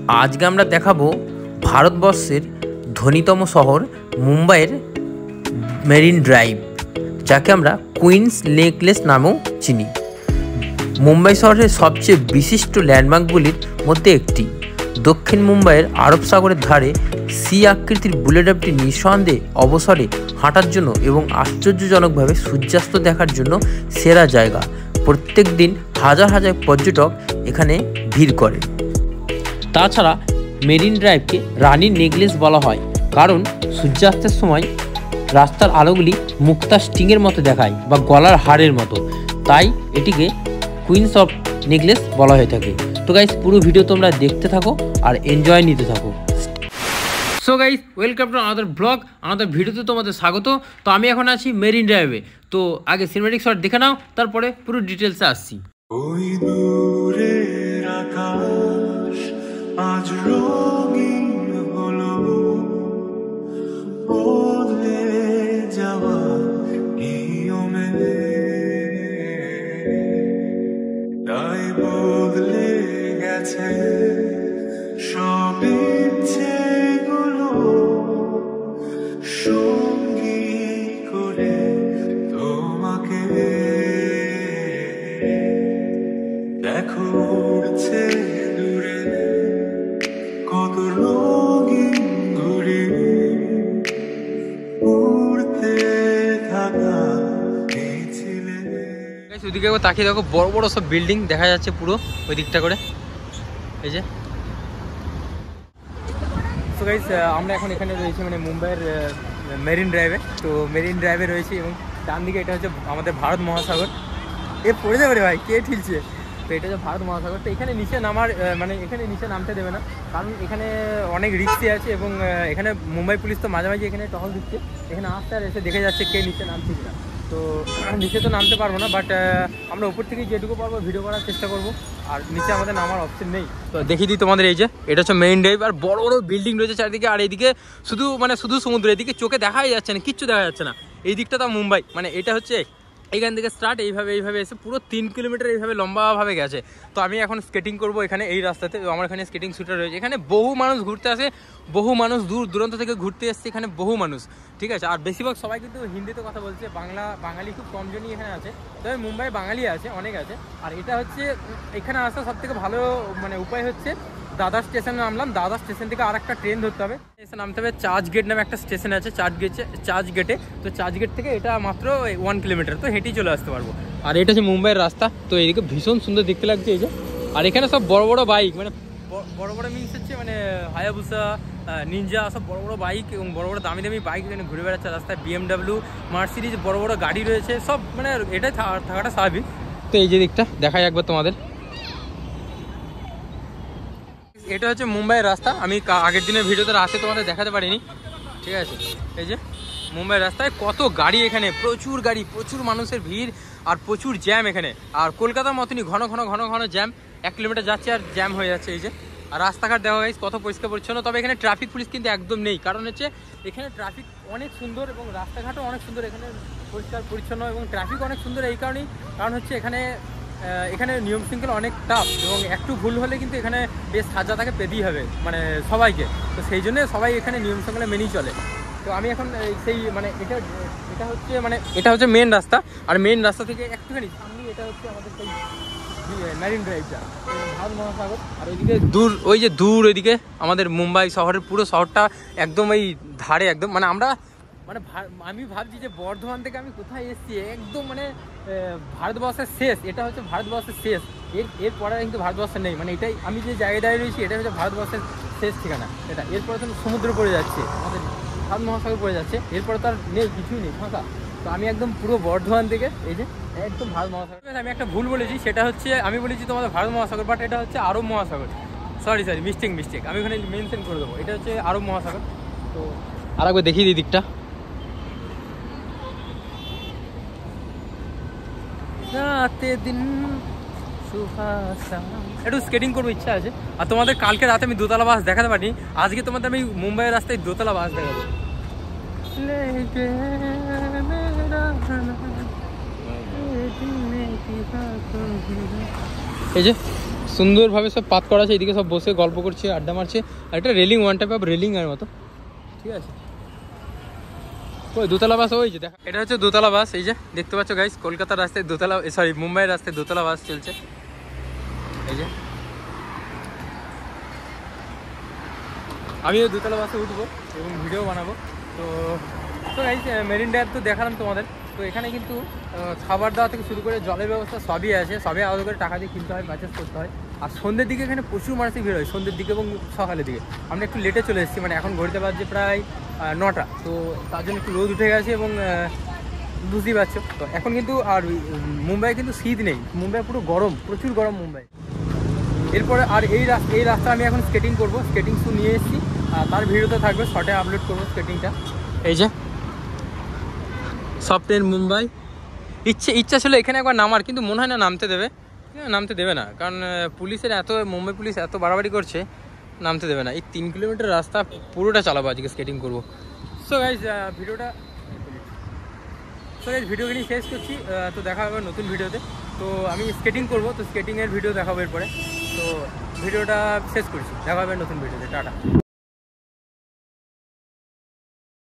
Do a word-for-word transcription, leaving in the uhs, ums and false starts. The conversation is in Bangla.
আজকে আমরা দেখাবো ভারতবর্ষের ধনীতম শহর মুম্বাইয়ের মেরিন ড্রাইভ, যাকে আমরা কুইন্স নেকলেস নামেও চিনি। মুম্বাই শহরের সবচেয়ে বিশিষ্ট ল্যান্ডমার্কগুলির মধ্যে একটি। দক্ষিণ মুম্বাইয়ের আরব সাগরের ধারে সি আকৃতির বুলেট ড্রাইভটি নিঃসন্দেহে অবসরে হাঁটার জন্য এবং আশ্চর্যজনকভাবে সূর্যাস্ত দেখার জন্য সেরা জায়গা। প্রত্যেক দিন হাজার হাজার পর্যটক এখানে ভিড় করে। তাছাড়া মেরিন ড্রাইভকে রানীর নেকলেস বলা হয়, কারণ সূর্যাস্তের সময় রাস্তার আলোগুলি মুক্তা স্টিংয়ের মতো দেখায় বা গলার হাড়ের মতো, তাই এটিকে কুইন্স অফ নেকলেস বলা হয়ে থাকে। তো গাইস, পুরো ভিডিও তোমরা দেখতে থাকো আর এনজয় নিতে থাকো। So guys, welcome to another blog, another ভিডিওতে তোমাদের স্বাগত। তো আমি এখন আছি মেরিন ড্রাইভে। তো আগে সিনেমেটিক শট দেখে নাও, তারপরে পুরো ডিটেলসে আসছি। ওই দূরের আকাশ আজ রঙিন হলো, বদলে যাওয়া নিয়মে তাই বদলে গেছে সব ইচ্ছেগুলো, সঙ্গী করে তোমাকে দেখো উড়ছে দূরে কত রঙিন ঘুড়ি, উড়তে থাকা এই ছিলে। ওইদিকে তাকিয়ে দেখো, বড় বড় সব বিল্ডিং দেখা যাচ্ছে পুরো ওই দিকটা করে, এই যে। তো গাইস, আমরা এখন এখানে রয়েছি মানে মুম্বাইয়ের মেরিন ড্রাইভে। তো মেরিন ড্রাইভে রয়েছি এবং ডান দিকে এটা হচ্ছে আমাদের ভারত মহাসাগর। এ পড়ে যাবে রে ভাই, কে ঠিলছে? তো এটা হচ্ছে ভারত মহাসাগর। তো এখানে নিচে নামার মানে এখানে নিচে নামতে দেবে না, কারণ এখানে অনেক রিস্কি আছে এবং এখানে মুম্বাই পুলিশ তো মাঝে মাঝে এখানে টহল দিচ্ছে, এখানে আসতে আর এসে দেখে যাচ্ছে কে নিচে নামছে কিনা। তো নিচে তো নামতে পারবো না, বাট আমরা উপর থেকে যেটুকু পারবো ভিডিও করার চেষ্টা করবো, আর নিচে আমাদের নামার অপশন নেই। তো দেখিয়ে দিই তোমাদের, এই যে এটা হচ্ছে মেইন ড্রাইভ, আর বড় বড় বিল্ডিং রয়েছে চারিদিকে, আর এইদিকে শুধু মানে শুধু সমুদ্র, এদিকে চোখে দেখাই যাচ্ছে না, কিচ্ছু দেখা যাচ্ছে না। এই দিকটা তো মুম্বাই, মানে এটা হচ্ছে এখান থেকে স্টার্ট, এইভাবে এইভাবে এসে পুরো তিন কিলোমিটার এইভাবে লম্বাভাবে গেছে। তো আমি এখন স্কেটিং করবো এখানে এই রাস্তাতে। আমার এখানে স্কেটিং শুটার রয়েছে, এখানে বহু মানুষ ঘুরতে আসে, বহু মানুষ দূর দূরান্ত থেকে ঘুরতে এসছে এখানে, বহু মানুষ, ঠিক আছে। আর বেশিরভাগ সবাই কিন্তু হিন্দিতে কথা বলছে, বাংলা বাঙালি খুব কমজনই এখানে আছে, তবে মুম্বাই বাঙালি আছে, অনেক আছে। আর এটা হচ্ছে এখানে আসা সব থেকে ভালো মানে উপায় হচ্ছে দাদা স্টেশনে নামলাম, দাদা স্টেশন থেকে আর একটা ট্রেন ধরতে হবে, এসে নামতে হবে চার্চ গেট নামে একটা স্টেশন আছে, চার্চ গেটে চার্চ গেটে তো চার্চ গেট থেকে এটা মাত্র ওয়ান কিলোমিটার, তো হেঁটেই চলে আসতে পারবো। আর এটা হচ্ছে মুম্বাইয়ের রাস্তা। তো এইদিকে ভীষণ সুন্দর দেখতে লাগছে এই যে। আর এখানে সব বড় বড় বাইক, মানে বড় বড় মিন্স হচ্ছে মানে হায়াবুসা, নিনজা, সব বড় বড় বাইক এবং বড় বড় দামি দামি বাইক এখানে ঘুরে বেড়াচ্ছে রাস্তায়। বিএমডাব্লিউ, মার্সিডিজ, বড় বড় গাড়ি রয়েছে সব, মানে এটাই থাকাটা স্বাভাবিক। তো এই যে দিকটা দেখাই একবার তোমাদের, এটা হচ্ছে মুম্বাইয়ের রাস্তা। আমি আগের দিনের ভিডিওতে রাস্তায় তোমাদের দেখাতে পারিনি, ঠিক আছে। এই যে মুম্বাইয়ের রাস্তায় কত গাড়ি, এখানে প্রচুর গাড়ি, প্রচুর মানুষের ভিড় আর প্রচুর জ্যাম এখানে। আর কলকাতার মতনই ঘন ঘন ঘন ঘন জ্যাম, এক কিলোমিটার যাচ্ছে আর জ্যাম হয়ে যাচ্ছে। এই যে, আর রাস্তাঘাট দেখা গেছে কত পরিষ্কার পরিচ্ছন্ন। তবে এখানে ট্রাফিক পুলিশ কিন্তু একদম নেই, কারণ হচ্ছে এখানে ট্রাফিক অনেক সুন্দর এবং রাস্তাঘাটও অনেক সুন্দর, এখানে পরিষ্কার পরিচ্ছন্ন এবং ট্রাফিক অনেক সুন্দর। এই কারণেই কারণ হচ্ছে এখানে এখানে নিয়ম শৃঙ্খলা অনেক টাফ এবং একটু ভুল হলে কিন্তু এখানে বেশ সাজা তাকে পেতেই হবে মানে সবাইকে। তো সেই জন্য সবাই এখানে নিয়ম শৃঙ্খলা মেনেই চলে। তো আমি এখন সেই মানে এটা এটা হচ্ছে মানে এটা হচ্ছে মেন রাস্তা, আর মেন রাস্তা থেকে একটুখানি সামনে এটা হচ্ছে আমাদের সেই মেরিন ড্রাইভটা, ভারত মহাসাগর। আর ওইদিকে দূর, ওই যে দূর ওইদিকে আমাদের মুম্বাই শহরের পুরো শহরটা একদম এই ধারে একদম, মানে আমরা মানে আমি ভাবছি যে বর্ধমান থেকে আমি কোথায় এসেছি, একদম মানে ভারতবর্ষের শেষ, এটা হচ্ছে ভারতবর্ষের শেষ, এর এরপরে কিন্তু ভারতবর্ষের নেই, মানে এটাই আমি যে জায়গায় দাঁড়িয়ে রয়েছি এটাই হচ্ছে ভারতবর্ষের শেষ ঠিকানা। এটা এরপরে তো সমুদ্র পড়ে যাচ্ছে, আমাদের ভারত মহাসাগর পড়ে যাচ্ছে, এরপরে তো আর নেই, কিছুই নেই, ফাঁকা। তো আমি একদম পুরো বর্ধমান থেকে এই যে একদম ভারত মহাসাগর। আমি একটা ভুল বলেছি, সেটা হচ্ছে আমি বলেছি তোমাদের ভারত মহাসাগর, বাট এটা হচ্ছে আরব মহাসাগর। সরি সরি মিস্টেক মিস্টেক আমি ওখানে মেনশন করে দেবো, এটা হচ্ছে আরব মহাসাগর। তো আর একবার দেখিয়ে দিই দিকটা, রাতে দিন একটু স্কেটিং করবো ইচ্ছা আছে। আর তোমাদের কালকে রাতে আমি দোতলা বাস দেখাতে পারিনি, আজকে তোমাদের আমি মুম্বাইয়ের রাস্তায় দোতলা বাস দেখাবো। এই যে সুন্দরভাবে সব পাত করা আছে, এদিকে সব বসে গল্প করছে, আড্ডা মারছে। আর একটা railing, one type of railing এর মতো, ঠিক আছে। ওই দোতলা বাস ওই যে দেখা, এটা হচ্ছে দোতলা বাস। এই যে দেখতে পাচ্ছ গাইস, কলকাতার রাস্তায় দোতলা, সরি মুম্বাইয়ের রাস্তায় দোতলা বাস চলছে। এই যে আমিও দোতলা বাসে উঠবো এবং ভিডিও বানাবো। তো তো গাইস মেরিন ড্রাইভ তো দেখালাম তোমাদের। তো এখানে কিন্তু খাবার দাওয়া থেকে শুরু করে জলের ব্যবস্থা সবই আছে, সবই আলাদা করে টাকা দিয়ে কিনতে হয়, পারচেস করতে হয়। আর সন্ধ্যের দিকে এখানে প্রচুর মানুষের ভিড় হয়, সন্ধ্যের দিকে এবং সকালের দিকে। আমরা একটু লেটে চলে এসেছি, মানে এখন ঘড়িতে বাজছে প্রায় নটা, তো তার জন্য একটু রোদ উঠে গেছে এবং বুঝতেই পারছো। তো এখন কিন্তু আর মুম্বাই কিন্তু শীত নেই, মুম্বাই পুরো গরম, প্রচুর গরম মুম্বাই। এরপরে আর এই রাস্তা এই রাস্তা আমি এখন স্কেটিং করবো, স্কেটিং শু নিয়ে এসেছি, তার ভিডিওতে থাকবে, শর্টে আপলোড করবো স্কেটিংটা। এই যে সফটওয়্যার মুম্বাই, ইচ্ছে ইচ্ছা ছিল এখানে একবার নামার, কিন্তু মনে হয় না নামতে দেবে, নামতে দেবে না, কারণ পুলিশের এত, মুম্বাই পুলিশ এত বাড়াবাড়ি করছে, নামতে দেবে না। এই তিন কিলোমিটার রাস্তা পুরোটা চালাবো আজকে, স্কেটিং করবো। সো গাইজ ভিডিওটা সো গাইজ ভিডিও নিয়ে শেষ করছি। তো দেখা হবে নতুন ভিডিওতে। তো আমি স্কেটিং করবো, তো স্কেটিংয়ের ভিডিও দেখাবো এরপরে। তো ভিডিওটা শেষ করছি, দেখা হবে নতুন ভিডিওতে, টাটা।